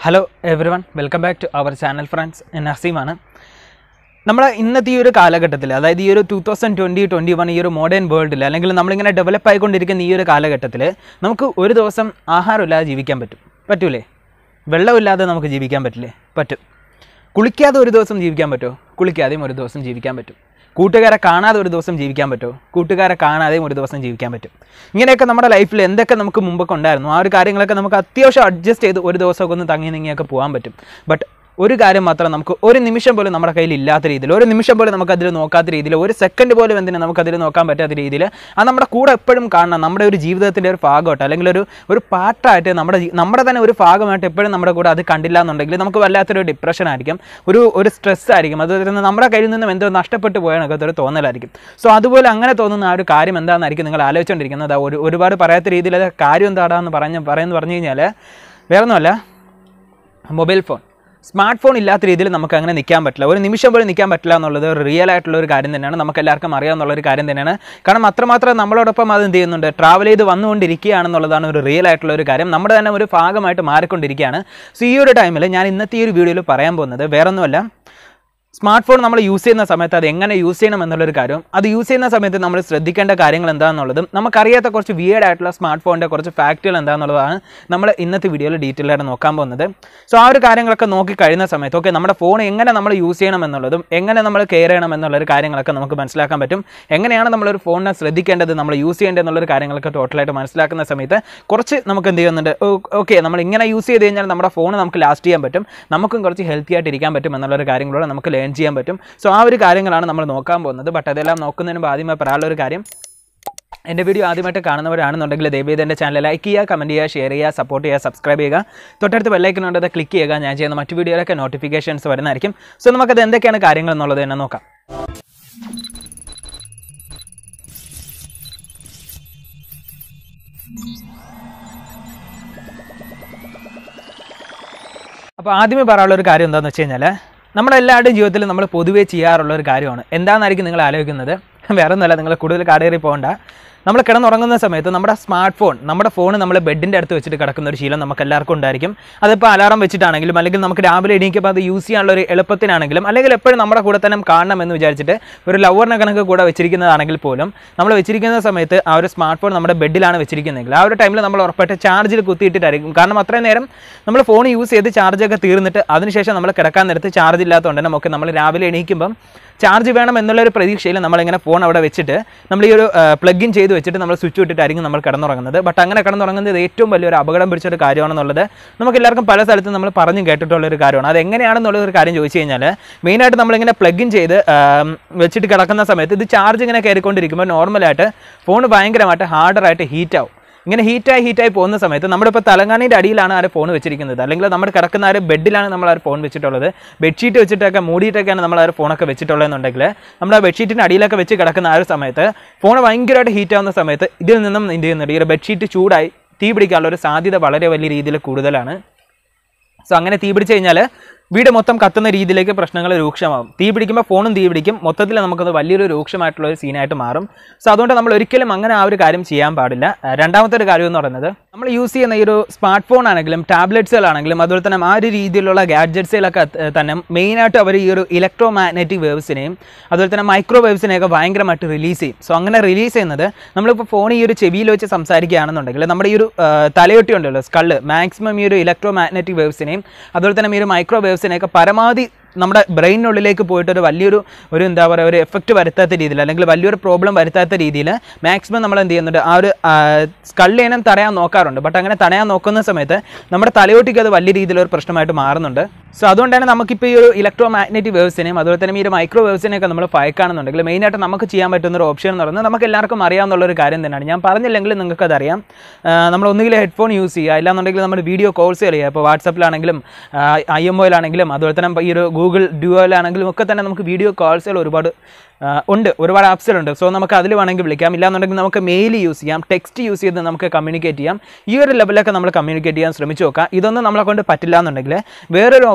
Hello everyone, welcome back to our channel friends. Naseem ആണ്. നമ്മൾ ഇന്നത്തെ ഈ ഒരു കാലഘട്ടത്തിൽ അതായത് ഈ ഒരു 2020-21 ഈ ഒരു മോഡേൺ വേൾഡിൽ അല്ലെങ്കിൽ നമ്മളിങ്ങനെ ഡെവലപ്പ് ആയിക്കൊണ്ടിരിക്കുന്ന ഈ ഒരു കാലഘട്ടത്തിൽ നമുക്ക് ഒരു ദിവസം ആഹാരമില്ലാതെ ജീവിക്കാൻ പറ്റൂലേ? വെള്ളമില്ലാതെ നമുക്ക് ജീവിക്കാൻ പറ്റില്ലേ? പറ്റും. കുളിക്കാതെ ഒരു ദിവസം ജീവിക്കാൻ പറ്റുമോ? കുളിക്കാതെയും ഒരു ദിവസം ജീവിക്കാൻ പറ്റും. കൂട്ടുകാരെ കാണാതെ ഒരു ദിവസം ജീവിക്കാൻ പറ്റുമോ? കൂട്ടുകാരെ കാണാതെയും ഒരു ദിവസം ജീവിക്കാൻ പറ്റും. ഇങ്ങനെയൊക്കെ നമ്മുടെ ലൈഫിൽ എന്തൊക്കെ നമുക്ക് മുമ്പൊക്കെ ഉണ്ടായിരുന്നു ആ ഒരു കാര്യങ്ങളൊക്കെ നമുക്ക് അത്യാവശ്യം അഡ്ജസ്റ്റ് ചെയ്ത് ഒരു ദിവസമൊക്കെ ഒന്ന് തങ്ങി നീങ്ങിയൊക്കെ പോകാൻ പറ്റും. ബട്ട് ഒരു കാര്യം മാത്രം നമുക്ക് ഒരു നിമിഷം പോലും നമ്മുടെ കയ്യിൽ ഇല്ലാത്ത രീതിയിൽ, ഒരു നിമിഷം പോലും നമുക്കതിൽ നോക്കാത്ത രീതിയിൽ, ഒരു സെക്കൻഡ് പോലും എന്തിനാ നമുക്കതിൽ നോക്കാൻ പറ്റാത്ത രീതിയിൽ അത് നമ്മുടെ കൂടെ എപ്പോഴും കാണണം. നമ്മുടെ ഒരു ജീവിതത്തിൻ്റെ ഒരു ഭാഗമായിട്ട് അല്ലെങ്കിൽ ഒരു പാർട്ടായിട്ട് നമ്മുടെ തന്നെ ഒരു ഭാഗമായിട്ട് എപ്പോഴും നമ്മുടെ കൂടെ അത് കണ്ടില്ല എന്നുണ്ടെങ്കിൽ നമുക്ക് വല്ലാത്തൊരു ഡിപ്രഷൻ ആയിരിക്കും, ഒരു സ്ട്രെസ് ആയിരിക്കും. അത് നമ്മുടെ കയ്യിൽ നിന്നും എന്തോ നഷ്ടപ്പെട്ടു പോയാൽ ഒരു തോന്നലായിരിക്കും. സോ അതുപോലെ അങ്ങനെ തോന്നുന്ന ആ ഒരു കാര്യം എന്താണെന്നായിരിക്കും നിങ്ങൾ ആലോചിച്ചുകൊണ്ടിരിക്കുന്നത്. ഒരുപാട് പറയാത്ത രീതിയിൽ അത് കാര്യം എന്താണെന്ന് പറഞ്ഞു കഴിഞ്ഞാൽ വേറൊന്നുമല്ല, മൊബൈൽ ഫോൺ, സ്മാർട്ട് ഫോൺ ഇല്ലാത്ത രീതിയിൽ നമുക്ക് അങ്ങനെ നിൽക്കാൻ പറ്റില്ല, ഒരു നിമിഷം പോലും നിൽക്കാൻ പറ്റില്ല എന്നുള്ളത് ഒരു റിയൽ ആയിട്ടുള്ള ഒരു കാര്യം തന്നെയാണ്. നമുക്ക് എല്ലാവർക്കും അറിയാവുന്നൊരു കാര്യം തന്നെയാണ്. കാരണം അത്രമാത്രം നമ്മളോടൊപ്പം അത് എന്ത് ചെയ്യുന്നുണ്ട്, ട്രാവൽ ചെയ്ത് വന്നുകൊണ്ടിരിക്കുകയാണെന്നുള്ളതാണ് ഒരു റിയൽ ആയിട്ടുള്ള ഒരു കാര്യം. നമ്മുടെ തന്നെ ഒരു ഭാഗമായിട്ട് മാറിക്കൊണ്ടിരിക്കുകയാണ്. സോ ഈ ഒരു ടൈമിൽ ഞാൻ ഇന്നത്തെ ഈ ഒരു വീഡിയോയിൽ പറയാൻ പോകുന്നത് വേറൊന്നുമല്ല, സ്മാർട്ട് ഫോൺ നമ്മൾ യൂസ് ചെയ്യുന്ന സമയത്ത് അത് എങ്ങനെ യൂസ് ചെയ്യണം എന്നുള്ളൊരു കാര്യം, അത് യൂസ് ചെയ്യുന്ന സമയത്ത് നമ്മൾ ശ്രദ്ധിക്കേണ്ട കാര്യങ്ങൾ എന്താണെന്നുള്ളതും നമുക്കറിയാത്ത കുറച്ച് വിയേർഡ് ആയിട്ടുള്ള സ്മാർട്ട് ഫോണിൻ്റെ കുറച്ച് ഫാക്റ്റുകൾ എന്താണെന്നുള്ളതാണ് നമ്മൾ ഇന്നത്തെ വീഡിയോയിൽ ഡീറ്റെയിൽ ആയിട്ട് നോക്കാൻ പോകുന്നത്. സോ ആ ഒരു കാര്യങ്ങളൊക്കെ നോക്കി കഴിയുന്ന സമയത്ത് ഓക്കെ, നമ്മുടെ ഫോൺ എങ്ങനെ നമ്മൾ യൂസ് ചെയ്യണം എന്നുള്ളതും എങ്ങനെ നമ്മൾ കെയർ ചെയ്യണം എന്നുള്ളൊരു കാര്യങ്ങളൊക്കെ നമുക്ക് മനസ്സിലാക്കാൻ പറ്റും. എങ്ങനെയാണ് നമ്മളൊരു ഫോണിനെ ശ്രദ്ധിക്കേണ്ടത്, നമ്മൾ യൂസ് ചെയ്യേണ്ടത് എന്നുള്ളൊരു കാര്യങ്ങളൊക്കെ ടോട്ടലായിട്ട് മനസ്സിലാക്കുന്ന സമയത്ത് കുറച്ച് നമുക്ക് എന്ത് ചെയ്യുന്നുണ്ട്, ഓക്കെ നമ്മൾ ഇങ്ങനെ യൂസ് ചെയ്ത് കഴിഞ്ഞാൽ നമ്മുടെ ഫോൺ നമുക്ക് ലാസ്റ്റ് ചെയ്യാൻ പറ്റും, നമുക്കും കുറച്ച് ഹെൽത്തി ആയിട്ട് ഇരിക്കാൻ പറ്റും എന്നുള്ളൊരു കാര്യങ്ങളോട് നമുക്ക് ലേൺ ചെയ്യാൻ പറ്റും. സോ ആ ഒരു കാര്യങ്ങളാണ് നമ്മൾ നോക്കാൻ പോകുന്നത്. ബട്ട് അതെല്ലാം നോക്കുന്നതിന് മുമ്പ് ആദ്യമായി പറയാനുള്ള ഒരു കാര്യം, എൻ്റെ വീഡിയോ ആദ്യമായിട്ട് കാണുന്നവരാണെന്നുണ്ടെങ്കിൽ ദയവേദി എൻ്റെ ചാനൽ ലൈക്ക് ചെയ്യുക, കമൻറ്റ് ചെയ്യുക, ഷെയർ ചെയ്യുക, സപ്പോർട്ട് ചെയ്യുക, സബ്സ്ക്രൈബ് ചെയ്യുക, തൊട്ടടുത്ത് ബെല്ലൈക്കൺ ഉണ്ട്, അത് ക്ലിക്ക് ചെയ്യുക. ഞാൻ ചെയ്യുന്ന മറ്റു വീഡിയോയിലൊക്കെ നോട്ടിഫിക്കേഷൻസ് വരുന്നതായിരിക്കും. സോ നമുക്കത് എന്തൊക്കെയാണ് കാര്യങ്ങൾ എന്നുള്ളത് തന്നെ നോക്കാം. അപ്പോൾ ആദ്യമേ പറയാനുള്ള ഒരു കാര്യം എന്താണെന്ന് വെച്ച് കഴിഞ്ഞാൽ, നമ്മളെല്ലാവരുടെയും ജീവിതത്തിൽ നമ്മൾ പൊതുവേ ചെയ്യാറുള്ള ഒരു കാര്യമാണ്. എന്താണെന്നായിരിക്കും നിങ്ങൾ ആലോചിക്കുന്നത്? വേറെ ഒന്നുമല്ല, നിങ്ങൾ കൂടുതൽ കാടേറി പോകണ്ട. നമ്മൾ കിടന്നുറങ്ങുന്ന സമയത്ത് നമ്മുടെ സ്മാർട്ട് ഫോൺ, നമ്മുടെ ഫോൺ നമ്മൾ ബെഡിൻ്റെ അടുത്ത് വെച്ചിട്ട് കിടക്കുന്ന ഒരു ശീലം നമുക്ക് എല്ലാവർക്കും ഉണ്ടായിരിക്കും. അതിപ്പോൾ അലാറം വെച്ചിട്ടാണെങ്കിലും അല്ലെങ്കിൽ നമുക്ക് രാവിലെ എണീക്കുമ്പോൾ അത് യൂസ് ചെയ്യാനുള്ള ഒരു എളുപ്പത്തിനാണെങ്കിലും അല്ലെങ്കിൽ എപ്പോഴും നമ്മുടെ കൂടെ തന്നെ കാണണമെന്ന് വിചാരിച്ചിട്ട് ഒരു ലവറിനെ കണക്ക് കൂടെ വെച്ചിരിക്കുന്നതാണെങ്കിൽ പോലും നമ്മൾ വെച്ചിരിക്കുന്ന സമയത്ത് ആ ഒരു സ്മാർട്ട് ഫോൺ നമ്മുടെ ബെഡിലാണ് വെച്ചിരിക്കുന്നതെങ്കിൽ ആ ഒരു ടൈമിൽ നമ്മൾ ഉറപ്പായിട്ട് ചാർജിൽ കുത്തിയിട്ടിട്ടായിരിക്കും. കാരണം അത്രയും നേരം നമ്മൾ ഫോൺ യൂസ് ചെയ്ത് ചാർജൊക്കെ തീർന്നിട്ട് അതിനുശേഷം നമ്മൾ കിടക്കാൻ നേരത്ത് ചാർജ് ഇല്ലാത്തതുകൊണ്ട് നമുക്ക് നമ്മൾ രാവിലെ എണീക്കുമ്പം ചാർജ് വേണം എന്നുള്ളൊരു പ്രതീക്ഷയിൽ നമ്മളിങ്ങനെ ഫോൺ അവിടെ വെച്ചിട്ട് നമ്മൾ ഈ ഒരു പ്ലഗ് ഇൻ ചെയ്ത് വെച്ചിട്ട് നമ്മൾ സ്വിച്ച് ഇട്ടിട്ടായിരിക്കും നമ്മൾ കിടന്നുറങ്ങുന്നത്. ബട്ട് അങ്ങനെ കിടന്നുറങ്ങുന്നത് ഏറ്റവും വലിയൊരു അപകടം പിടിച്ചൊരു കാര്യമാണെന്നുള്ളത് നമുക്ക് എല്ലാവർക്കും പല സ്ഥലത്തും നമ്മൾ പറഞ്ഞു കേട്ടിട്ടുള്ളൊരു കാര്യമാണ്. അത് എങ്ങനെയാണെന്നുള്ളൊരു കാര്യം ചോദിച്ചു കഴിഞ്ഞാൽ, മെയിനായിട്ട് നമ്മളിങ്ങനെ പ്ലഗ് ഇൻ ചെയ്ത് വെച്ചിട്ട് കിടക്കുന്ന സമയത്ത് ഇത് ചാർജ് ഇങ്ങനെ കയറിക്കൊണ്ടിരിക്കുമ്പോൾ നോർമലായിട്ട് ഫോൺ ഭയങ്കരമായിട്ട് ഹാർഡറായിട്ട് ഹീറ്റാവും. ഇങ്ങനെ ഹീറ്റായി പോകുന്ന സമയത്ത് നമ്മളിപ്പോൾ തലങ്ങാണിൻ്റെ അടിയിലാണ് ആ ഫോൺ വെച്ചിരിക്കുന്നത്, അല്ലെങ്കിൽ നമ്മൾ കിടക്കുന്ന ആ ഒരു ബെഡിലാണ് നമ്മൾ ആ ഫോൺ വെച്ചിട്ടുള്ളത്. ബെഡ്ഷീറ്റ് വെച്ചിട്ടൊക്കെ മൂടിയിട്ടൊക്കെയാണ് നമ്മൾ ആ ഫോണൊക്കെ വെച്ചിട്ടുള്ളതെന്നുണ്ടെങ്കിൽ നമ്മൾ ആ ബെഡ്ഷീറ്റിൻ്റെ അടിയിലൊക്കെ വെച്ച് കിടക്കുന്ന ആ ഒരു സമയത്ത് ഫോൺ ഭയങ്കരമായിട്ട് ഹീറ്റാവുന്ന സമയത്ത് ഇതിൽ നിന്നും എന്ത് ചെയ്യുന്നുണ്ട്, ഈ ഒരു ബെഡ്ഷീറ്റ് ചൂടായി തീ പിടിക്കാനുള്ള ഒരു സാധ്യത വളരെ വലിയ രീതിയിൽ കൂടുതലാണ്. സോ അങ്ങനെ തീ പിടിച്ച് കഴിഞ്ഞാൽ വീട് മൊത്തം കത്തുന്ന രീതിയിലേക്ക് പ്രശ്നങ്ങൾ രൂക്ഷമാകും. തീ പിടിക്കുമ്പോൾ ഫോണും തീ പിടിക്കും, മൊത്തത്തിൽ നമുക്കത് വലിയൊരു രൂക്ഷമായിട്ടുള്ള ഒരു സീനായിട്ട് മാറും. സോ അതുകൊണ്ട് നമ്മൾ ഒരിക്കലും അങ്ങനെ ആ ഒരു കാര്യം ചെയ്യാൻ പാടില്ല. രണ്ടാമത്തെ ഒരു കാര്യം എന്ന് പറയുന്നത്, നമ്മൾ യൂസ് ചെയ്യുന്ന ഈ ഒരു സ്മാർട്ട് ഫോൺ ആണെങ്കിലും ടാബ്ലറ്റ്സുകളാണെങ്കിലും അതുപോലെ തന്നെ ആ ഒരു രീതിയിലുള്ള ഗാഡ്ജറ്റ്സുകളൊക്കെ തന്നെ മെയിനായിട്ട് അവർ ഈ ഒരു ഇലക്ട്രോ മാഗ്നറ്റിക് വേവ്സിനെയും അതുപോലെ തന്നെ മൈക്രോ വേവ്സിനെയൊക്കെ ഭയങ്കരമായിട്ട് റിലീസ് ചെയ്യും. സോ അങ്ങനെ റിലീസ് ചെയ്യുന്നത്, നമ്മളിപ്പോൾ ഫോൺ ഈ ഒരു ചെവിയിൽ വെച്ച് സംസാരിക്കുകയാണെന്നുണ്ടെങ്കിൽ നമ്മുടെ ഈ ഒരു തലയൊട്ടി ഉണ്ടല്ലോ, സ്കള്ള്, മാക്സിമം ഈ ഒരു ഇലക്ട്രോ മാഗ്നറ്റിക് വേവ്സിനെയും അതുപോലെ തന്നെ ഈ ഒരു മൈക്രോ വേവ്സിനെയൊക്കെ പരമാവധി നമ്മുടെ ബ്രെയിനുള്ളിലേക്ക് പോയിട്ട് വലിയൊരു എന്താ പറയുക, ഒരു എഫക്റ്റ് വരുത്താത്ത രീതിയിൽ അല്ലെങ്കിൽ വലിയൊരു പ്രോബ്ലം വരുത്താത്ത രീതിയിൽ മാക്സിമം നമ്മൾ എന്ത് ചെയ്യുന്നുണ്ട്, ആ ഒരു സ്കള്ളിനം തടയാൻ നോക്കാറുണ്ട്. ബട്ട് അങ്ങനെ തടയാൻ നോക്കുന്ന സമയത്ത് നമ്മുടെ തലയോട്ടിക്ക് അത് വലിയ രീതിയിലൊരു പ്രശ്നമായിട്ട് മാറുന്നുണ്ട്. സോ അതുകൊണ്ടാണ് നമുക്കിപ്പോൾ ഈ ഒരു ഇലക്ട്രോ മാഗ്നറ്റിക് വേവ്സിനെയും അതുപോലെ തന്നെ ഈ ഒരു മൈക്രോ വേവ്സിനെയൊക്കെ നമ്മൾ ഭയക്കാണെന്നുണ്ടെങ്കിൽ മെയിനായിട്ട് നമുക്ക് ചെയ്യാൻ പറ്റുന്ന ഒരു ഓപ്ഷൻ എന്ന് പറയുന്നത് നമുക്ക് എല്ലാവർക്കും അറിയാവുന്നൊരു കാര്യം തന്നെയാണ്. ഞാൻ പറഞ്ഞില്ലെങ്കിൽ നിങ്ങൾക്കതറിയാം. നമ്മൾ ഒന്നുകിൽ ഹെഡ്ഫോൺ യൂസ് ചെയ്യുക, ഇല്ലാന്നുണ്ടെങ്കിൽ നമ്മൾ വീഡിയോ കോൾസ് ചെയ്യുക. ഇപ്പോൾ വാട്സപ്പിലാണെങ്കിലും IMOയിലാണെങ്കിലും അതുപോലെ തന്നെ ഈ ഒരു ഗൂഗിൾ ഡ്യുവോയിലാണെങ്കിലും ഒക്കെ തന്നെ നമുക്ക് വീഡിയോ കോൾസുകൾ ഒരുപാട് ഒരുപാട് ആപ്സുകളുണ്ട്. സോ നമുക്ക് അതിൽ വേണമെങ്കിൽ വിളിക്കാം, ഇല്ലാന്നുണ്ടെങ്കിൽ നമുക്ക് മെയിൽ യൂസ് ചെയ്യാം, ടെക്സ്റ്റ് യൂസ് ചെയ്ത് നമുക്ക് കമ്മ്യൂണിക്കേറ്റ് ചെയ്യാം. ഈ ഒരു ലെവലൊക്കെ നമ്മൾ കമ്മ്യൂണിക്കേറ്റ് ചെയ്യാൻ ശ്രമിച്ചു നോക്കാം. ഇതൊന്നും നമ്മളെ കൊണ്ട് പറ്റില്ല എന്നുണ്ടെങ്കിൽ വേറൊരു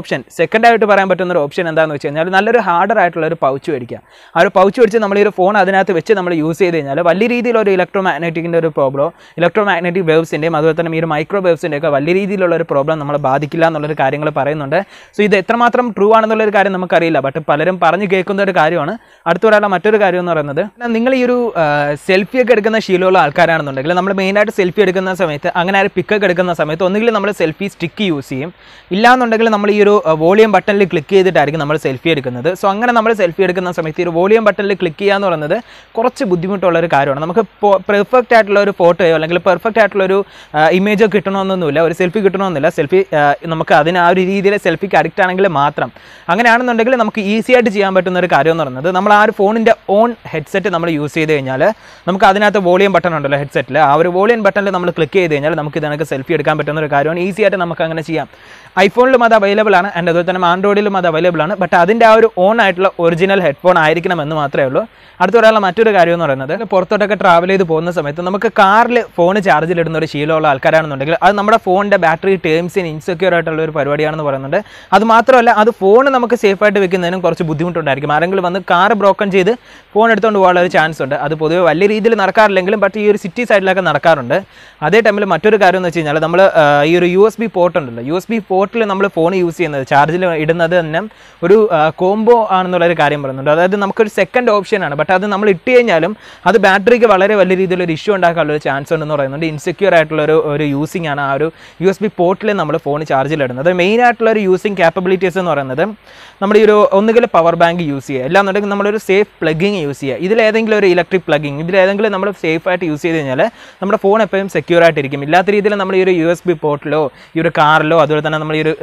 ഓപ്ഷൻ, സെക്കൻഡായിട്ട് പറയാൻ പറ്റുന്ന ഒരു ഓപ്ഷൻ എന്താണെന്ന് വെച്ച് കഴിഞ്ഞാൽ നല്ലൊരു ഹാർഡർ ആയിട്ടുള്ള ഒരു പൗച്ച് മേടിക്കുക. ആ ഒരു പൗച്ച് മേടിച്ച് നമ്മൾ ഈ ഒരു ഫോൺ അതിനകത്ത് വെച്ച് നമ്മൾ യൂസ് ചെയ്ത് കഴിഞ്ഞാൽ വലിയ രീതിയിലൊരു ഇലക്ട്രോ മാഗ്നറ്റിക്കിൻ്റെ ഒരു പ്രോബ്ലം, ഇലക്ട്രോ മാഗ്നറ്റിക് വേവ്സിൻ്റെയും അതുപോലെ തന്നെ ഈ ഒരു മൈക്രോ വേവ്സിൻ്റെ ഒക്കെ വലിയ രീതിയിലുള്ള ഒരു പ്രോബ്ലം നമ്മളെ ബാധിക്കില്ല എന്നുള്ളൊരു കാര്യങ്ങൾ പറയുന്നുണ്ട്. സോ ഇത് എത്രമാത്രം ട്രൂ ആണെന്നുള്ളൊരു കാര്യം നമുക്കറിയില്ല, ബട്ട് പലരും പറഞ്ഞു കേൾക്കുന്ന ഒരു കാര്യമാണ്. അടുത്ത പറയാനുള്ള മറ്റൊരു കാര്യം എന്ന് പറയുന്നത്, നിങ്ങൾ ഈ ഒരു സെൽഫിയൊക്കെ എടുക്കുന്ന ശീലമുള്ള ആൾക്കാരാണെന്നുണ്ടെങ്കിൽ നമ്മൾ മെയിനായിട്ട് സെൽഫി എടുക്കുന്ന സമയത്ത് അങ്ങനെ ഒരു പിക്കൊക്കെ എടുക്കുന്ന സമയത്ത് ഒന്നുകിൽ നമ്മൾ സെൽഫി സ്റ്റിക്ക് യൂസ് ചെയ്യും, ഇല്ലാന്നുണ്ടെങ്കിൽ നമ്മൾ ഈ ഒരു വോളിയം ബട്ടണിൽ ക്ലിക്ക് ചെയ്തിട്ടായിരിക്കും നമ്മൾ സെൽഫി എടുക്കുന്നത്. സോ അങ്ങനെ നമ്മൾ സെൽഫി എടുക്കുന്ന സമയത്ത് ഈ ഒരു വോളിയം ബട്ടണിൽ ക്ലിക്ക് ചെയ്യുക എന്ന് പറയുന്നത് കുറച്ച് ബുദ്ധിമുട്ടുള്ള ഒരു കാര്യമാണ്. നമുക്ക് പെർഫെക്റ്റ് ആയിട്ടുള്ള ഒരു ഫോട്ടോയോ അല്ലെങ്കിൽ പെർഫെക്റ്റ് ആയിട്ടുള്ള ഒരു ഇമേജോ കിട്ടണമെന്നൊന്നുമില്ല, ഒരു സെൽഫി കിട്ടണമെന്നില്ല. സെൽഫി നമുക്ക് അതിന് ആ ഒരു രീതിയിൽ സെൽഫിക്ക് അഡിക്റ്റ് ആണെങ്കിൽ മാത്രം. അങ്ങനെയാണെന്നുണ്ടെങ്കിൽ നമുക്ക് ഈസി ആയിട്ട് ചെയ്യാൻ പറ്റുന്ന ഒരു കാര്യം എന്ന് പറയുന്നത്, നമ്മൾ ആ ഒരു ഫോണിൻ്റെ ഓൺ ഹെഡ്സെറ്റ് നമ്മൾ യൂസ് ചെയ്ത് കഴിഞ്ഞാൽ നമുക്ക് അതിനകത്ത് വോളിയം ബട്ടൺ ഉണ്ടല്ലോ ഹെഡ്സെറ്റിൽ, ആ ഒരു വോളിയം ബട്ടണിൽ നമ്മൾ ക്ലിക്ക് ചെയ്ത് കഴിഞ്ഞാൽ നമുക്ക് ഇതിനൊക്കെ സെൽഫി എടുക്കാൻ പറ്റുന്ന ഒരു കാര്യമാണ്. ഈസി ആയിട്ട് നമുക്ക് അങ്ങനെ ചെയ്യാം. ഐഫോണിലും അത് അവൈലബിൾ ആണ്, ആൻഡ് അതുപോലെ തന്നെ ആൻഡ്രോയിഡിലും അത് അവൈലബിൾ ആണ്. ബട്ട് അതിൻ്റെ ആ ഒരു ഓൺ ആയിട്ടുള്ള ഒറിജിനൽ ഹെഡ്ഫോൺ ആയിരിക്കണം എന്ന് മാത്രമേ ഉള്ളൂ. അടുത്ത പറയാനുള്ള മറ്റൊരു കാര്യം എന്ന് പറയുന്നത്, പുറത്തോട്ടൊക്കെ ട്രാവൽ ചെയ്ത് പോകുന്ന സമയത്ത് നമുക്ക് കാറിൽ ഫോൺ ചാർജിലിടുന്ന ഒരു ശീലമുള്ള ആൾക്കാരാണെന്നുണ്ടെങ്കിൽ അത് നമ്മുടെ ഫോണിൻ്റെ ബാറ്ററി ടേംസിന് ഇൻസെക്യൂർ ആയിട്ടുള്ള ഒരു പരിപാടിയാണെന്ന് പറയുന്നുണ്ട്. അത് മാത്രമല്ല, അത് ഫോൺ നമുക്ക് സേഫായിട്ട് വെക്കുന്നതിനും കുറച്ച് ബുദ്ധിമുട്ടുണ്ടായിരിക്കും. ആരെങ്കിലും വന്ന് കാർ ബ്രോക്കൺ ചെയ്ത് ഫോൺ എടുത്തുകൊണ്ട് പോകാനുള്ള ഒരു ചാൻസ് ഉണ്ട്. അത് പൊതുവെ വലിയ രീതിയിൽ നടക്കാറില്ലെങ്കിലും ബട്ട് ഈ ഒരു സിറ്റി സൈഡിലൊക്കെ നടക്കാറുണ്ട്. അതേ ടൈമിൽ മറ്റൊരു കാര്യം എന്ന് വെച്ച് കഴിഞ്ഞാൽ, നമ്മൾ ഈ ഒരു USB പോർട്ട് ഉണ്ടല്ലോ, USB പോർട്ടിൽ നമ്മൾ ഫോൺ യൂസ് ചെയ്യുന്നത്, ചാർജിൽ ഇടുന്നത് തന്നെ ഒരു കോംബോ ആണെന്നുള്ളൊരു കാര്യം പറയുന്നുണ്ട്. അതായത് നമുക്കൊരു സെക്കൻഡ് ഓപ്ഷനാണ്, ബട്ട് അത് നമ്മൾ ഇട്ട് കഴിഞ്ഞാലും അത് ബാറ്ററിക്ക് വളരെ വലിയ രീതിയിലൊരു ഇഷ്യൂ ഉണ്ടാക്കാനുള്ളൊരു ചാൻസ് ഉണ്ടെന്ന് പറയുന്നുണ്ട്. ഇൻസെക്യൂർ ആയിട്ടുള്ള ഒരു യൂസിംഗ് ആണ് ആ ഒരു USB പോർട്ടിൽ നമ്മൾ ഫോൺ ചാർജിലിടുന്നത്. മെയിൻ ആയിട്ടുള്ള ഒരു യൂസിങ് ക്യാപ്പബിലിറ്റീസ് എന്ന് പറയുന്നത്, നമ്മുടെ ഈ ഒരു ഒന്നുകിൽ പവർ ബാങ്ക് യൂസ് ചെയ്യുക, അല്ലാന്നുണ്ടെങ്കിൽ നമ്മളൊരു സേഫ് പ്ലഗിങ് യൂസ് ചെയ്യുക. ഇതിലേതെങ്കിലും ഒരു ഇലക്ട്രിക് പ്ലഗിങ്, ഇതിലേതെങ്കിലും നമ്മൾ സേഫായിട്ട് യൂസ് ചെയ്ത് കഴിഞ്ഞാൽ നമ്മുടെ ഫോൺ എപ്പോഴും സെക്യൂർ ആയിട്ടിരിക്കും. ഇല്ലാത്ത രീതിയിൽ നമ്മൾ ഈ ഒരു USB പോർട്ടിലോ ഈ ഒരു കാറിലോ അതുപോലെ തന്നെ നമ്മൾ ഈ ഒരു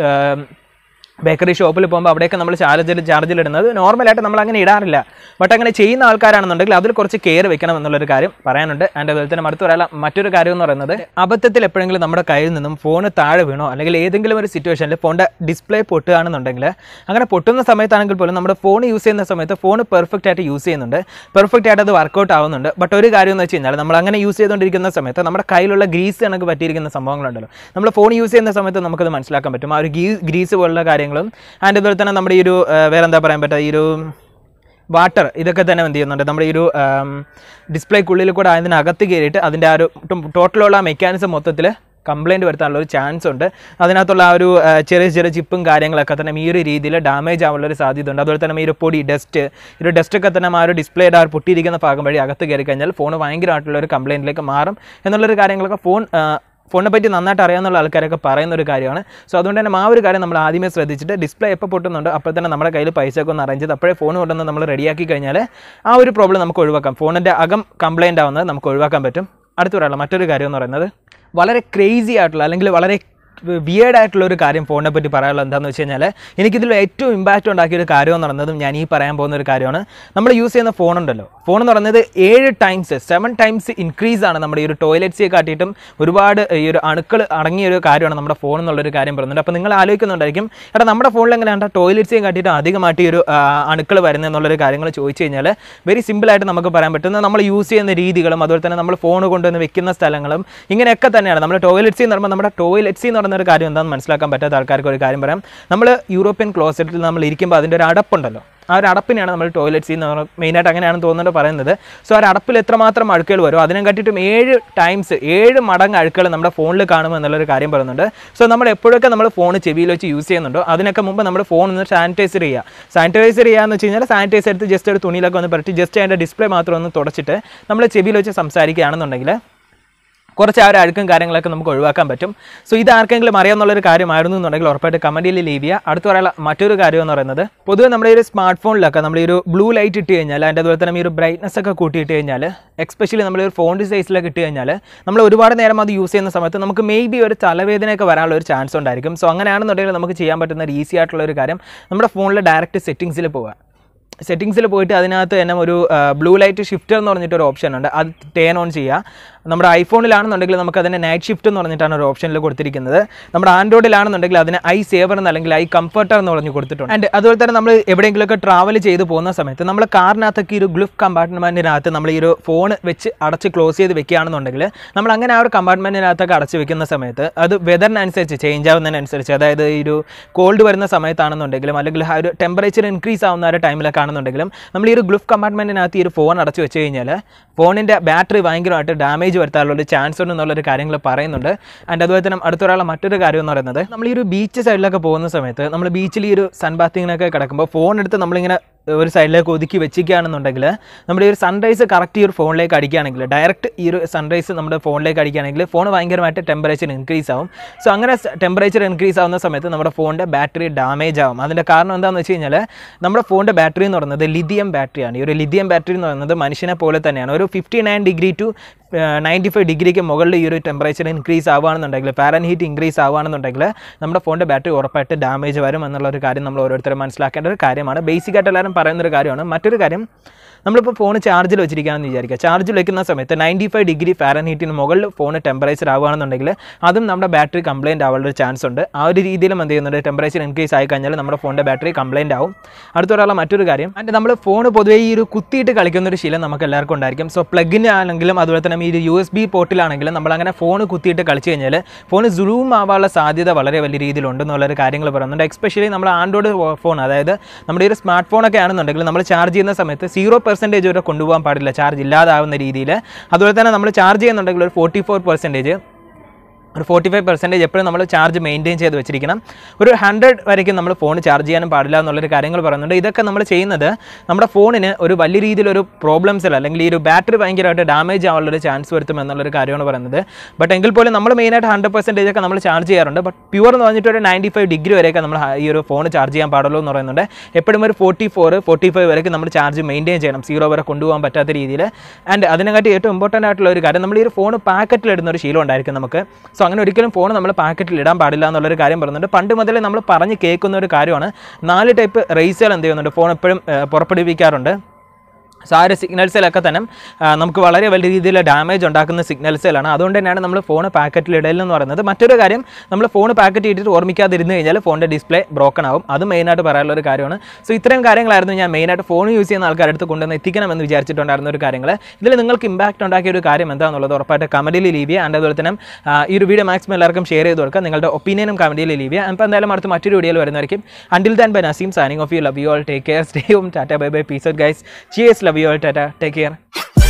ബേക്കറി ഷോപ്പിൽ പോകുമ്പോൾ അവിടെയൊക്കെ നമ്മൾ ചാർജിലിടുന്നത് നോർമലായിട്ട് നമ്മൾ അങ്ങനെ ഇടാറില്ല. ബട്ട് അങ്ങനെ ചെയ്യുന്ന ആൾക്കാരാണെന്നുണ്ടെങ്കിൽ അതിൽ കുറച്ച് കെയർ വെക്കണം എന്നുള്ളൊരു കാര്യം പറയാനുണ്ട്. ആൻഡ് അതുപോലെ തന്നെ അടുത്ത് പറയാനുള്ള മറ്റൊരു കാര്യം എന്ന് പറയുന്നത്, അബദ്ധത്തിൽ എപ്പോഴെങ്കിലും നമ്മുടെ കയ്യിൽ നിന്നും ഫോൺ താഴെ വീണോ അല്ലെങ്കിൽ ഏതെങ്കിലും ഒരു സിറ്റുവേഷനിൽ ഫോണിൻ്റെ ഡിസ്പ്ലേ പൊട്ടുകയാണെന്നുണ്ടെങ്കിൽ, അങ്ങനെ പൊട്ടുന്ന സമയത്താണെങ്കിൽ പോലും നമ്മുടെ ഫോൺ യൂസ് ചെയ്യുന്ന സമയത്ത് ഫോൺ പെർഫെക്റ്റ് ആയിട്ട് യൂസ് ചെയ്യുന്നുണ്ട്, പെർഫെക്റ്റ് ആയിട്ട് അത് വർക്കൗട്ട് ആവുന്നുണ്ട്. ബട്ട് ഒരു കാര്യം എന്ന് വെച്ച് കഴിഞ്ഞാൽ, നമ്മൾ അങ്ങനെ യൂസ് ചെയ്തുകൊണ്ടിരിക്കുന്ന സമയത്ത് നമ്മുടെ കയ്യിലുള്ള ഗ്രീസ് കണക്ക് പറ്റിയിരിക്കുന്ന സംഭവങ്ങളുണ്ടല്ലോ, നമ്മൾ ഫോൺ യൂസ് ചെയ്യുന്ന സമയത്ത് നമുക്കത് മനസ്സിലാക്കാൻ പറ്റും. ആ ഒരു ഗ്രീസ് പോലുള്ള കാര്യങ്ങളും ആൻഡ് അതുപോലെ തന്നെ നമ്മുടെ ഈ ഒരു വേറെ എന്താ പറയാൻ പറ്റുക, ഈ ഒരു വാട്ടർ, ഇതൊക്കെ തന്നെ എന്ത് ചെയ്യുന്നുണ്ട്, നമ്മുടെ ഈ ഒരു ഡിസ്പ്ലേക്കുള്ളിൽ കൂടെ അതിനകത്ത് കയറിയിട്ട് അതിൻ്റെ ആ ഒരു ടോട്ടലുള്ള മെക്കാനിസം മൊത്തത്തിൽ കംപ്ലയിൻറ്റ് വരുത്താനുള്ള ഒരു ചാൻസ് ഉണ്ട്. അതിനകത്തുള്ള ആ ഒരു ചെറിയ ചിപ്പും കാര്യങ്ങളൊക്കെ തന്നെ ഈ ഒരു രീതിയിൽ ഡാമേജ് ആവാനുള്ളൊരു സാധ്യത ഉണ്ട്. അതുപോലെ തന്നെ ഈ ഒരു പൊടി ഡസ്റ്റൊക്കെ തന്നെ ആ ഒരു ഡിസ്പ്ലേയുടെ ആ ഒരു പൊട്ടിയിരിക്കുന്ന ഭാഗം വഴി അകത്ത് കയറി കഴിഞ്ഞാൽ ഫോൺ ഭയങ്കരമായിട്ടുള്ള ഒരു കംപ്ലയിൻറ്റിലേക്ക് മാറും എന്നുള്ളൊരു കാര്യങ്ങളൊക്കെ ഫോണിനെ പറ്റി നന്നായിട്ട് അറിയാവുന്ന ആൾക്കാരൊക്കെ പറയുന്ന ഒരു കാര്യമാണ്. സോ അതുകൊണ്ട് തന്നെ ആ ഒരു കാര്യം നമ്മൾ ആദ്യമേ ശ്രദ്ധിച്ചിട്ട്, ഡിസ്പ്ലേ എപ്പോൾ പൊട്ടുന്നുണ്ടോ അപ്പോൾ തന്നെ നമ്മുടെ കയ്യിൽ പൈസ ഒക്കെ ഒന്ന് അറേഞ്ച് ചെയ്ത് അപ്പോഴേ ഫോൺ കൊണ്ടുവന്ന് നമ്മൾ റെഡിയാക്കി കഴിഞ്ഞാൽ ആ ഒരു പ്രോബ്ലം നമുക്ക് ഒഴിവാക്കാം. ഫോണിൻ്റെ അകം കംപ്ലയിൻ്റ് ആവുന്നത് നമുക്ക് ഒഴിവാക്കാൻ പറ്റും. അടുത്ത പറയാനുള്ള മറ്റൊരു കാര്യം എന്ന് പറയുന്നത്, വളരെ ക്രേസി ആയിട്ടുള്ള അല്ലെങ്കിൽ വളരെ വിയേർഡ് ആയിട്ടുള്ള ഒരു കാര്യം ഫോണിനെ പറ്റി പറയാനുള്ളത് എന്താണെന്ന് വെച്ച് കഴിഞ്ഞാൽ, എനിക്കിതിൽ ഏറ്റവും ഇമ്പാക്റ്റ് ഉണ്ടാക്കിയൊരു കാര്യം എന്ന് പറയുന്നതും ഞാൻ ഈ പറയാൻ പോകുന്ന ഒരു കാര്യമാണ്. നമ്മൾ യൂസ് ചെയ്യുന്ന ഫോണുണ്ടല്ലോ, ഫോൺ എന്ന് പറയുന്നത് 7 ടൈംസ് ഇൻക്രീസ് ആണ് നമ്മുടെ ഈ ഒരു ടോയ്ലറ്റ്സിയെ കാട്ടിയിട്ടും ഒരുപാട് ഈ ഒരു അണുക്കൾ അടങ്ങിയൊരു കാര്യമാണ് നമ്മുടെ ഫോൺ എന്നുള്ളൊരു കാര്യം പറയുന്നുണ്ട്. അപ്പോൾ നിങ്ങൾ ആലോചിക്കുന്നുണ്ടായിരിക്കും, എടാ നമ്മുടെ ഫോണിൽ എങ്ങനെയാണ് ടോയ്ലറ്റ്സിയെ കാട്ടിയിട്ട് അധികമായിട്ട് ഈ ഒരു അണുക്കൾ വരുന്നത് എന്നുള്ളൊരു കാര്യങ്ങൾ ചോദിച്ചു കഴിഞ്ഞാൽ, വെരി സിമ്പിളായിട്ട് നമുക്ക് പറയാൻ പറ്റുന്നത്, നമ്മൾ യൂസ് ചെയ്യുന്ന രീതികളും അതുപോലെ തന്നെ നമ്മൾ ഫോൺ കൊണ്ടുവന്ന് വെക്കുന്ന സ്ഥലങ്ങളും ഇങ്ങനെയൊക്കെ തന്നെയാണ്. നമ്മൾ ടോയ്ലറ്റ്സി എന്ന് പറയുമ്പോൾ നമ്മുടെ ടോയ്ലറ്റ്സി എന്ന് പറയുന്ന ഒരു കാര്യം എന്താണെന്ന് മനസ്സിലാക്കാൻ പറ്റാത്ത ആൾക്കാർക്ക് ഒരു കാര്യം പറയാം. നമ്മൾ യൂറോപ്യൻ ക്ലോസറ്റിൽ നമ്മൾ ഇരിക്കുമ്പോൾ അതിൻ്റെ ഒരു അടപ്പുണ്ടല്ലോ, ആ ഒരു അടപ്പിനെയാണ് നമ്മൾ ടോയ്ലറ്റ്സി എന്ന് പറഞ്ഞാൽ മെയിനായിട്ട് അങ്ങനെയാണെന്ന് തോന്നുന്നത് പറയുന്നത്. സോ ആ ഒരു അടപ്പിൽ എത്രമാത്രം അഴുക്കുകൾ വരും, അതിനെ കാട്ടിയിട്ടും 7 മടങ്ങ് അഴുക്കുകൾ നമ്മുടെ ഫോണിൽ കാണും എന്നുള്ളൊരു കാര്യം പറയുന്നുണ്ട്. സോ നമ്മൾ എപ്പോഴൊക്കെ നമ്മൾ ഫോൺ ചെവിയിൽ വെച്ച് യൂസ് ചെയ്യുന്നുണ്ടോ അതിനൊക്കെ മുമ്പ് നമ്മൾ ഫോൺ ഒന്ന് സാനിറ്റൈസർ ചെയ്യുക എന്ന് വെച്ച് കഴിഞ്ഞാൽ, സാനിറ്റൈസർ എടുത്ത് ജസ്റ്റ് ഒരു തുണിയിലൊക്കെ ഒന്ന് പരട്ടി ജസ്റ്റ് അതിൻ്റെ ഡിസ്പ്ലേ മാത്രം ഒന്ന് തുടച്ചിട്ട് നമ്മൾ ചെവിയിൽ വെച്ച് സംസാരിക്കുകയാണെന്നുണ്ടെങ്കിൽ കുറച്ച് ആ ഒരു അഴുക്കും കാര്യങ്ങളൊക്കെ നമുക്ക് ഒഴിവാക്കാൻ പറ്റും. സോ ഇത് ആർക്കെങ്കിലും അറിയാമെന്നുള്ളൊരു കാര്യമായിരുന്നു എന്നുണ്ടെങ്കിൽ ഉറപ്പായിട്ട് കമൻറ്റിൽ ലീവ് ചെയ്യുക. അടുത്ത് പറയാനുള്ള മറ്റൊരു കാര്യം എന്ന് പറയുന്നത്, പൊതുവെ നമ്മുടെ ഈ ഒരു സ്മാർട്ട് ഫോണിലൊക്കെ നമ്മൾ ഈ ഒരു ബ്ലൂ ലൈറ്റ് ഇട്ട് കഴിഞ്ഞാൽ, അതിൻ്റെ അതുപോലെ തന്നെ ഈ ഒരു ബ്രൈറ്റ്നസ് ഒക്കെ കൂട്ടിയിട്ട് കഴിഞ്ഞാൽ, എക്സ്പെഷ്യലി നമ്മൾ ഒരു ഫോണ്ട് സൈസിലൊക്കെ ഇട്ട് കഴിഞ്ഞാൽ നമ്മൾ ഒരുപാട് നേരം അത് യൂസ് ചെയ്യുന്ന സമയത്ത് നമുക്ക് മേ ബി ഒരു തലവേദനയൊക്കെ വരാനുള്ള ഒരു ചാൻസ് ഉണ്ടായിരിക്കും. സോ അങ്ങനെയാണെന്നുണ്ടെങ്കിൽ നമുക്ക് ചെയ്യാൻ പറ്റുന്ന ഒരു ഈസി ആയിട്ടുള്ള ഒരു കാര്യം, നമ്മുടെ ഫോണിൽ ഡയറക്റ്റ് സെറ്റിങ്സിൽ പോയിട്ട് അതിനകത്ത് തന്നെ ഒരു ബ്ലൂ ലൈറ്റ് ഷിഫ്റ്റർ എന്ന് പറഞ്ഞിട്ടൊരു ഓപ്ഷൻ ഉണ്ട്, അത് ടേൺ ഓൺ ചെയ്യുക. നമ്മുടെ ഐഫോണിലാണെന്നുണ്ടെങ്കിൽ നമുക്ക് അതിനെ നൈറ്റ് ഷിഫ്റ്റ് എന്ന് പറഞ്ഞിട്ടാണ് ഒരു ഓപ്ഷനിൽ കൊടുത്തിരിക്കുന്നത്. നമ്മുടെ ആൻഡ്രോയിഡിലാണെന്നുണ്ടെങ്കിൽ അതിന് ഐ സേവർ അല്ലെങ്കിൽ ഐ കംഫർട്ടർ എന്ന് പറഞ്ഞ് കൊടുത്തിട്ടുണ്ട്. ആൻഡ് അതുപോലെ തന്നെ നമ്മൾ എവിടെയെങ്കിലുമൊക്കെ ട്രാവൽ ചെയ്ത് പോകുന്ന സമയത്ത് നമ്മൾ കാറിനകത്തൊക്കെ ഒരു ഗ്ലിഫ് കമ്പാർട്ട്മെൻറ്റിനകത്ത് നമ്മൾ ഈ ഒരു ഫോൺ വെച്ച് അടച്ച് ക്ലോസ് ചെയ്ത് വെക്കുകയാണെന്നുണ്ടെങ്കിൽ നമ്മൾ അങ്ങനെ ആ ഒരു കമ്പാർട്ട്മെൻറ്റിനകത്തൊക്കെ അടച്ച് വെക്കുന്ന സമയത്ത് അത് വെതറിനനുസരിച്ച് ചേഞ്ച് ആവുന്നതിനനുസരിച്ച്, അതായത് ഈ ഒരു കോൾഡ് വരുന്ന സമയത്താണെന്നുണ്ടെങ്കിലും അല്ലെങ്കിൽ ആ ഒരു ടെമ്പറേച്ചർ ഇൻക്രീസ് ആവുന്ന ഒരു ടൈമിലൊക്കെ ആണെന്നുണ്ടെങ്കിലും നമ്മൾ ഈ ഒരു ഗ്ലിഫ് കമ്പാർട്ട്മെൻറ്റിനകത്ത് ഈ ഒരു ഫോൺ അടച്ച് വെച്ച് കഴിഞ്ഞാൽ ഫോണിൻ്റെ ബാറ്ററി ഭയങ്കരമായിട്ട് ഡാമേജ് വരുത്താനുള്ളൊരു ചാൻസ് ഉണ്ടെന്നുള്ളൊരു കാര്യങ്ങൾ പറയുന്നുണ്ട്. ആൻഡ് അതുപോലെ തന്നെ അടുത്തൊരാളെ മറ്റൊരു കാര്യം എന്ന് പറയുന്നത്, നമ്മൾ ഈ ഒരു ബീച്ച് സൈഡിലൊക്കെ പോകുന്ന സമയത്ത് നമ്മൾ ബീച്ചിൽ ഈ ഒരു സൺ ബാത്തിങ്ങിനൊക്കെ കിടക്കുമ്പോൾ ഫോൺ എടുത്ത് നമ്മളിങ്ങനെ ഒരു സൈഡിലേക്ക് ഒതുക്കി വെച്ചിരിക്കുകയാണെന്നുണ്ടെങ്കിൽ നമ്മുടെ ഈ ഒരു സൺറൈസ് കറക്റ്റ് ഈ ഒരു ഫോണിലേക്ക് അടിക്കുകയാണെങ്കിൽ, ഡയറക്റ്റ് ഈ ഒരു സൺറൈസ് നമ്മുടെ ഫോണിലേക്ക് അടിക്കുകയാണെങ്കിൽ ഫോൺ ഭയങ്കരമായിട്ട് ടെമ്പറേച്ചർ ഇൻക്രീസ് ആവും. സോ അങ്ങനെ ടെമ്പറേച്ചർ ഇൻക്രീസ് ആവുന്ന സമയത്ത് നമ്മുടെ ഫോണിൻ്റെ ബാറ്ററി ഡാമേജ് ആവും. അതിൻ്റെ കാരണം എന്താണെന്ന് വെച്ച് കഴിഞ്ഞാൽ നമ്മുടെ ഫോണിൻ്റെ ബാറ്ററി എന്ന് പറയുന്നത് ലിഥിയം ബാറ്ററിയാണ്. ഈ ഒരു ലിഥിയം ബാറ്ററി എന്ന് പറയുന്നത് മനുഷ്യനെ പോലെ തന്നെയാണ്. ഒരു 59 ഡിഗ്രി ടു 95 ഡിഗ്രിക്ക് മുകളിൽ ഈ ഒരു ടെമ്പറേച്ചർ ഇൻക്രീസ് ആവുകയാണെന്നുണ്ടെങ്കിൽ, ഫാരൻഹീറ്റ് ഇൻക്രീസ് ആവുകയാണെന്നുണ്ടെങ്കിൽ നമ്മുടെ ഫോണിൻ്റെ ബാറ്ററി ഉറപ്പായിട്ട് ഡാമേജ് വരും എന്നുള്ളൊരു കാര്യം നമ്മൾ ഓരോരുത്തരും മനസ്സിലാക്കേണ്ട ഒരു കാര്യമാണ്. ബേസിക്കായിട്ട് എല്ലാവരും പറയുന്നൊരു കാര്യമാണ്. മറ്റൊരു കാര്യം, നമ്മളിപ്പോൾ ഫോൺ ചാർജിൽ വെച്ചിരിക്കുകയാണെന്ന് വിചാരിക്കുക. ചാർജിൽ വെക്കുന്ന സമയത്ത് 95 ഡിഗ്രി ഫാരൻഹീറ്റിന് മുകളിൽ ഫോൺ ടെമ്പറേച്ചർ ആവുകയാണെന്നുണ്ടെങ്കിൽ അതും നമ്മുടെ ബാറ്ററി കംപ്ലയിൻറ്റ് ആവാനുള്ള ചാൻസ് ഉണ്ട്. ആ ഒരു രീതിയിലും എന്ത് ചെയ്യുന്നുണ്ട്, ടെമ്പറേച്ചർ ഇൻക്രീസ് ആയി കഴിഞ്ഞാൽ നമ്മുടെ ഫോണിൻ്റെ ബാറ്ററി കംപ്ലയിൻറ്റ് ആവും. അടുത്തൊരാളെ മറ്റൊരു കാര്യം, ആൻഡ് നമ്മൾ ഫോൺ പൊതുവേ ഈ ഒരു കുത്തിയിട്ട് കളിക്കുന്നൊരു ശീലം നമുക്ക് എല്ലാവർക്കും ഉണ്ടായിരിക്കും. സോ പ്ലഗിന് ആണെങ്കിലും അതുപോലെ തന്നെ ഈ ഒരു USB പോർട്ടിലാണെങ്കിലും നമ്മളങ്ങനെ ഫോൺ കുത്തിയിട്ട് കളിച്ച് കഴിഞ്ഞാൽ ഫോൺ സൂം ആവാനുള്ള സാധ്യത വളരെ വലിയ രീതിയിലുണ്ടെന്നുള്ളൊരു കാര്യങ്ങൾ പറയുന്നുണ്ട്. എസ്പെഷ്യലി നമ്മൾ ആൻഡ്രോയിഡ് ഫോൺ, അതായത് നമ്മുടെ ഒരു സ്മാർട്ട് ഫോണൊക്കെ ആണെന്നുണ്ടെങ്കിൽ നമ്മൾ ചാർജ് ചെയ്യുന്ന സമയത്ത് 0% വരെ കൊണ്ടുപോകാൻ പാടില്ല, ചാർജ് ഇല്ലാതാവുന്ന രീതിയിൽ. അതുപോലെ തന്നെ നമ്മൾ ചാർജ് ചെയ്യുന്നുണ്ടെങ്കിൽ ഒരു 44%, ഒരു 45% എപ്പോഴും നമ്മൾ ചാർജ് മെയിൻറ്റെയിൻ ചെയ്ത് വെച്ചിരിക്കണം. ഒരു 100 വരയ്ക്കും നമ്മൾ ഫോൺ ചാർജ് ചെയ്യാനും പാടില്ല എന്നുള്ളൊരു കാര്യങ്ങൾ പറയുന്നുണ്ട്. ഇതൊക്കെ നമ്മൾ ചെയ്യുന്നത് നമ്മുടെ ഫോണിന് ഒരു വലിയ രീതിയിലൊരു പ്രോബ്ലംസിൽ അല്ലെങ്കിൽ ഈ ഒരു ബാറ്ററി ഭയങ്കരമായിട്ട് ഡാമേജ് ആവാനുള്ളൊരു ചാൻസ് വരുത്തും എന്നുള്ളൊരു കാര്യമാണ് പറയുന്നത്. ബട്ട് എങ്കിൽ പോലും നമ്മൾ മെയിനായിട്ട് 100% ഒക്കെ നമ്മൾ ചാർജ് ചെയ്യാറുണ്ട്. ബട്ട് പ്യുവർ എന്ന് പറഞ്ഞിട്ട് ഒരു 95 ഡിഗ്രി വരെയൊക്കെ നമ്മൾ ഈ ഒരു ഫോൺ ചാർജ് ചെയ്യാൻ പാടുള്ളൂ എന്ന് പറയുന്നുണ്ട്. എപ്പോഴും ഒരു 44-45 വരെയൊക്കെ നമ്മൾ ചാർജ് മെയിൻറ്റെയിൻ ചെയ്യണം, 0 വരെ കൊണ്ടുപോകാൻ പറ്റാത്ത രീതിയിൽ. ആൻഡ് അതിനെക്കാട്ടി ഏറ്റവും ഇമ്പോർട്ടൻ്റ് ആയിട്ടുള്ള ഒരു കാര്യം, നമ്മൾ ഈ ഒരു ഫോൺ പാക്കറ്റിലിടുന്ന ഒരു ശീലം ഉണ്ടായിരിക്കും നമുക്ക്. സോ അങ്ങനെ ഒരിക്കലും ഫോൺ നമ്മൾ പാക്കറ്റിൽ ഇടാൻ പാടില്ല എന്നുള്ളൊരു കാര്യം പറയുന്നുണ്ട്. പണ്ട് മുതലേ നമ്മൾ പറഞ്ഞ് കേൾക്കുന്ന ഒരു കാര്യമാണ്. 4 ടൈപ്പ് റേസുകൾ എന്ത് ചെയ്യുന്നുണ്ട്, ഫോൺ എപ്പോഴും പുറപ്പെടുവിക്കാറുണ്ട്. സോ ആ ഒരു സിഗ്നൽസിലൊക്കെ തന്നെ നമുക്ക് വളരെ വലിയ രീതിയിൽ ഡാമേജ് ഉണ്ടാക്കുന്ന സിഗ്നൽസിലാണ്. അതുകൊണ്ട് തന്നെയാണ് നമ്മൾ ഫോൺ പാക്കറ്റിൽ ഇടലെന്ന് പറയുന്നത്. മറ്റൊരു കാര്യം, നമ്മൾ ഫോൺ പാക്കറ്റ് ഇട്ടിട്ട് ഓർമ്മിക്കാതിരുന്ന് കഴിഞ്ഞാൽ ഫോണിൻ്റെ ഡിസ്പ്ലേ ബ്രോക്കൺ ആവും. അത് മെയിനായിട്ട് പറയാനുള്ള ഒരു കാര്യമാണ്. സോ ഇത്രയും കാര്യങ്ങളായിരുന്നു ഞാൻ മെയിനായിട്ട് ഫോൺ യൂസ് ചെയ്യുന്ന ആൾക്കാരുടെ കൊണ്ടുവന്ന് എത്തിക്കണമെന്ന് വിചാരിച്ചിട്ടുണ്ടായിരുന്ന ഒരു കാര്യങ്ങൾ. ഇതിൽ നിങ്ങൾക്ക് ഇമ്പാക്റ്റ് ഉണ്ടാക്കിയ ഒരു കാര്യം എന്താണെന്നുള്ളത് ഉറപ്പായിട്ട് കമൻറ്റിൽ ലീവ് ചെയ്യുക. ആൻഡ് അതുപോലെ തന്നെ ഈ ഒരു വീഡിയോ മാക്സിമം എല്ലാവർക്കും ഷെയർ ചെയ്ത് കൊടുക്കുക. നിങ്ങളുടെ ഒപ്പീനിയനും കമൻറ്റിൽ ലീവ് ചെയ്യുക. അപ്പോൾ എന്തായാലും അടുത്ത മറ്റൊരു വീഡിയോയിൽ വരുന്നതായിരിക്കും. Until then bye Naseem, signing off. You love you all, take care, stay home, tata bye bye, peace out guys, cheers, love you all, tata, take care.